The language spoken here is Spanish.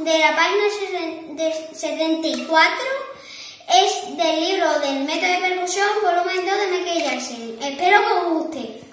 de la página 74, es del libro del método de percusión, volumen 2 de Michael Jackson. Espero que os guste.